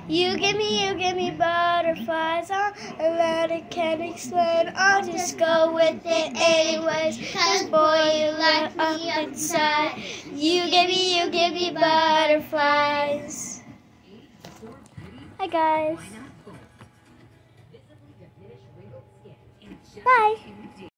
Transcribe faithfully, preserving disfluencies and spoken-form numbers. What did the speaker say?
You give me, you give me butterflies. I'm glad I can't explain. I'll just go with it anyways. Cause boy, you light me up inside. You give me, you give me butterflies. Hi guys. Bye.